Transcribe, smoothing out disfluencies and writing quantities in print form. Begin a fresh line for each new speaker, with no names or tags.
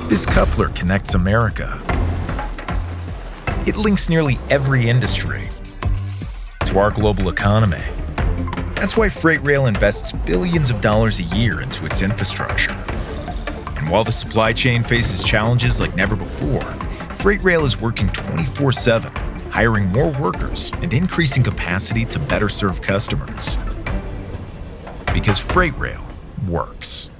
This coupler connects America. It links nearly every industry to our global economy. That's why FreightRail invests billions of dollars a year into its infrastructure. And while the supply chain faces challenges like never before, FreightRail is working 24/7, hiring more workers and increasing capacity to better serve customers. Because FreightRail works.